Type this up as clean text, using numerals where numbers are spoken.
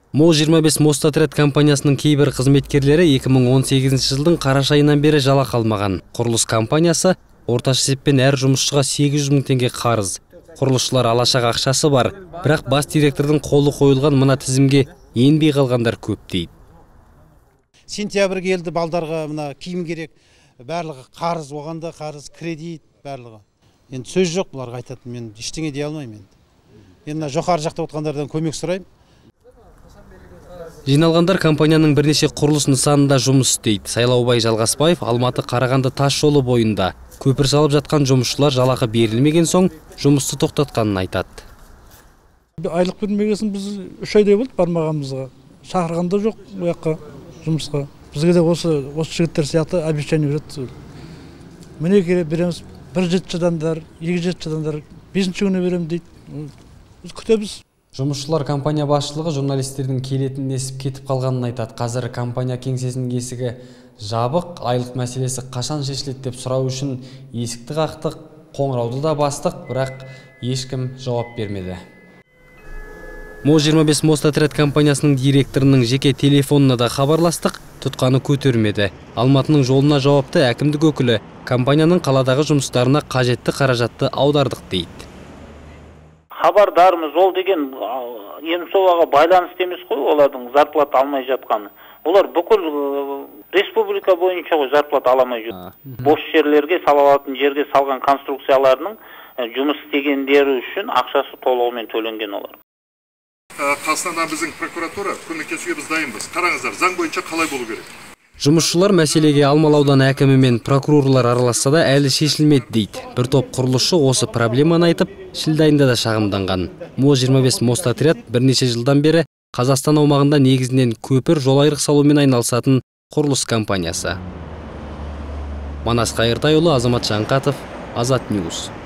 Мол 25 Мостотряд компаниясының кейбір қызметкерлері 2018 жылдың қараша айынан бері жалақы алмаған. Құрылыс компаниясы орташа есеппен әр жұмысшыға 800 мың теңге қарыз. Құрылысшылар алашақ ақшасы бар, бірақ бас директордың қолы қойылған мына тізімге енбей қалғандар көп дейді. Сентябрь келді, балдарға мына киім керек, барлығы қарыз, оғанда қарыз, кредит, барлығы. Енді сөз жоқ, бұларға айтатын, мен ештеңе дей алмаймын енді. Енді жоғары жақта отқандардан көмек сұраймын. Жиналғандар компанияның бірнеше құрылыс нысанында жұмыс істейді. Сайлаубай Жалғасбаев Алматы Қарағанды тас жолы бойында көпір салып жатқан жұмысшылар жалақы берілмеген соң жұмысты тоқтатқанын айтады. Айлық бермегесін біз 3 айдай болды бармағанымызға. Шақырғанда жоқ бұл жаққа жұмысқа. Бізге де осы жігіттер сияқты обещание береді. Міне керек береміз, 1-7 жылдандар, 2-7 жылдандар, 5-ші күні берем дейді. Біз күтеміз. Жұмысшылар компания басшылығы журналистердің келетінін естіп кетіп қалғанын айтады. Қазір компания кеңсесінің есігі жабық, айлық мәселесі қашан шешіледі деп сұрау үшін есікті қақтық, қоңырауды да бастық, бірақ ешкім жауап бермеді. Мол 25 Мостотряд компаниясының директорының жеке телефонына да хабарластық, тұтқаны көтермеді. Алматының жолына жауапты әкімдік өкілі компанияның қаладағы жұмыстарына қажетті қаражатты аудардық дейді. Хабардармыз, ол деген Емсоваға байланысты емес қой, олардың зарплата алмай жатқаны. Олар бүкіл республика бойынша зарплата аламай жүр. Бос жерлерге, салалатын жерге салған конструкцияларының жұмыс істегендері үшін ақшасы толығымен төленген олар. Қазақстаннан біздің прокуратура көмектесуге біз дайынбыз. Қараңыздар, заң бойынша қалай болу керек? Жұмысшылар мәселеге Алмалы ауданы әкімі мен прокурорлар араласса да әлі шешілмеді дейді. Бір топ құрылысшы осы проблеманы айтып, шілде айында да шағымданған. Мол 25 Мостотряд бірнеше жылдан бері Қазақстан аумағында негізінен көпір, жол айрық салумен айналысатын құрылыс компаниясы. Манас Қайыртайұлы, Азамат Жанқатов, Азат Ньюс.